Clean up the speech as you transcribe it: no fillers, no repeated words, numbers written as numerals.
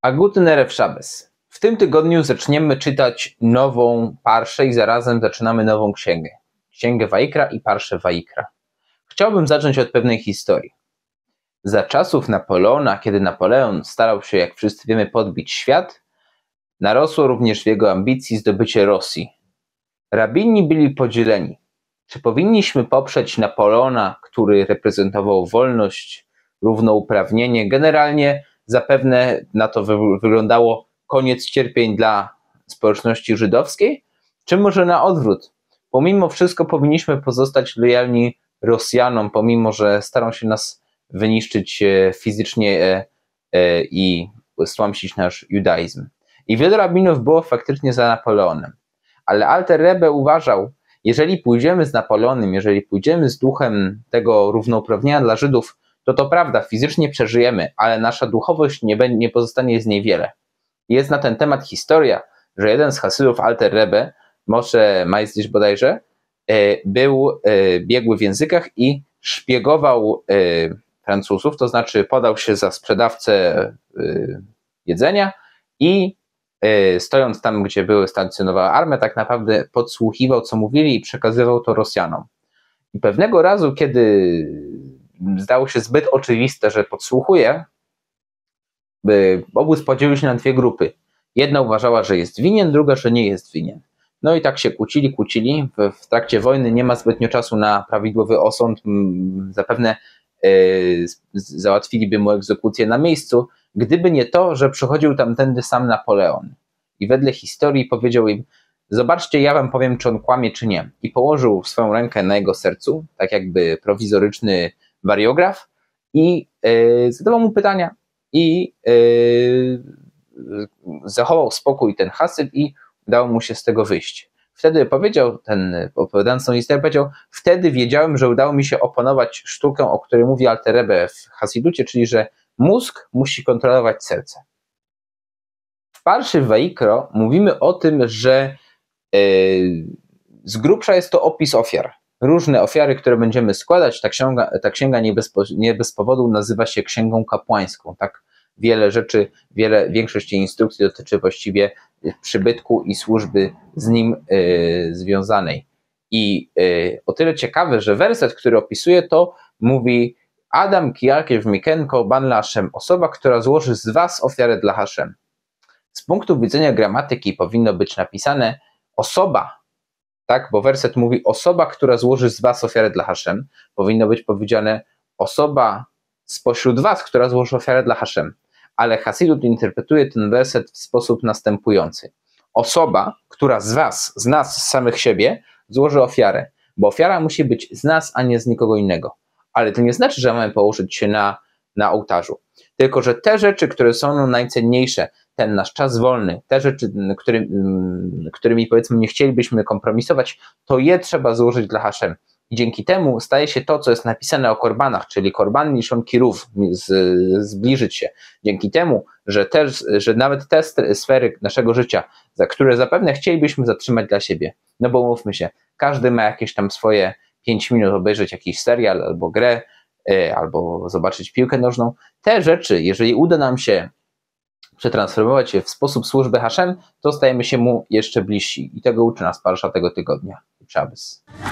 A guten Erev Shabbos. W tym tygodniu zaczniemy czytać nową parszę i zarazem zaczynamy nową księgę. Księgę Wajikra i parszę Wajikra. Chciałbym zacząć od pewnej historii. Za czasów Napoleona, kiedy Napoleon starał się, jak wszyscy wiemy, podbić świat, narosło również w jego ambicji zdobycie Rosji. Rabini byli podzieleni. Czy powinniśmy poprzeć Napoleona, który reprezentował wolność, równouprawnienie? Generalnie zapewne na to wyglądało koniec cierpień dla społeczności żydowskiej, czy może na odwrót? Pomimo wszystko powinniśmy pozostać lojalni Rosjanom, pomimo że starą się nas wyniszczyć fizycznie i stłamsić nasz judaizm. I wielu rabinów było faktycznie za Napoleonem. Ale Alter Rebbe uważał, jeżeli pójdziemy z Napoleonem, jeżeli pójdziemy z duchem tego równouprawnienia dla Żydów, to prawda, fizycznie przeżyjemy, ale nasza duchowość nie pozostanie z niej wiele. Jest na ten temat historia, że jeden z hasydów Alter Rebbe, Moshe Maisdish bodajże, był biegły w językach i szpiegował Francuzów, to znaczy podał się za sprzedawcę jedzenia i stojąc tam, gdzie stacjonowała armia, tak naprawdę podsłuchiwał, co mówili i przekazywał to Rosjanom. I pewnego razu, kiedy zdało się zbyt oczywiste, że podsłuchuje, obóz podzielił się na dwie grupy. Jedna uważała, że jest winien, druga, że nie jest winien. No i tak się kłócili. W trakcie wojny nie ma zbytnio czasu na prawidłowy osąd. Zapewne załatwiliby mu egzekucję na miejscu, gdyby nie to, że przychodził tamtędy sam Napoleon. I wedle historii powiedział im: zobaczcie, ja wam powiem, czy on kłamie, czy nie. I położył swoją rękę na jego sercu, tak jakby prowizoryczny wariograf, i zadawał mu pytania. I zachował spokój ten hasyd i udało mu się z tego wyjść. Wtedy powiedział, opowiadając tą historię, powiedział: wtedy wiedziałem, że udało mi się opanować sztukę, o której mówi Alter Rebbe w Hasiducie, czyli że mózg musi kontrolować serce. W parszy Wajikro mówimy o tym, że z grubsza jest to opis ofiar. Różne ofiary, które będziemy składać. Ta księga nie bez powodu nazywa się księgą kapłańską. Tak wiele rzeczy, większość jej instrukcji dotyczy właściwie przybytku i służby z nim związanej. I o tyle ciekawe, że werset, który opisuje to, mówi: Adam kijarkiew mikenko ban la Hashem, osoba, która złoży z was ofiarę dla Hashem. Z punktu widzenia gramatyki powinno być napisane osoba, tak, bo werset mówi osoba, która złoży z was ofiarę dla Hashem. Powinno być powiedziane osoba spośród was, która złoży ofiarę dla Hashem. Ale Hasidut interpretuje ten werset w sposób następujący. Osoba, która z was, z nas, z samych siebie złoży ofiarę, bo ofiara musi być z nas, a nie z nikogo innego. Ale to nie znaczy, że mamy położyć się na ołtarzu. Tylko że te rzeczy, które są najcenniejsze, ten nasz czas wolny, te rzeczy, którymi powiedzmy nie chcielibyśmy kompromisować, to je trzeba złożyć dla Hashem. I dzięki temu staje się to, co jest napisane o korbanach, czyli korban nishon kirów, zbliżyć się. Dzięki temu, że nawet te sfery naszego życia, za które zapewne chcielibyśmy zatrzymać dla siebie, no bo mówmy się, każdy ma jakieś tam swoje 5 minut obejrzeć jakiś serial albo grę, albo zobaczyć piłkę nożną. Te rzeczy, jeżeli uda nam się przetransformować je w sposób służby Hashem, to stajemy się mu jeszcze bliżsi. I tego uczy nas parsza tego tygodnia. Shabbos.